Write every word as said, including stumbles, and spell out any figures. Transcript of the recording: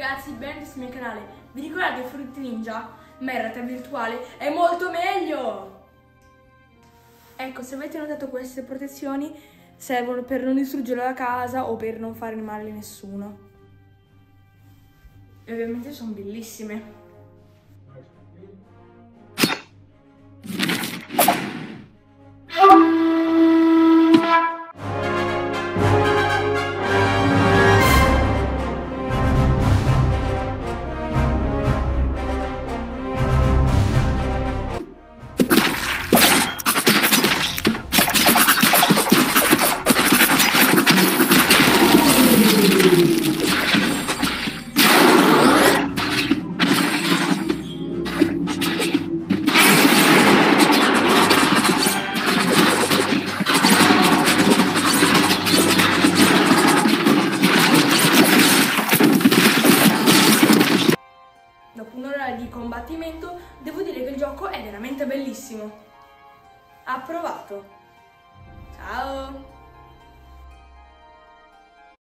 ragazzi, benvenuti sul mio canale. Vi ricordate Fruit Ninja? Ma in realtà virtuale è molto meglio! Ecco, se avete notato, queste protezioni servono per non distruggere la casa o per non fare male a nessuno. E ovviamente sono bellissime. Dopo un'ora di combattimento, devo dire che il gioco è veramente bellissimo. Approvato! Ciao!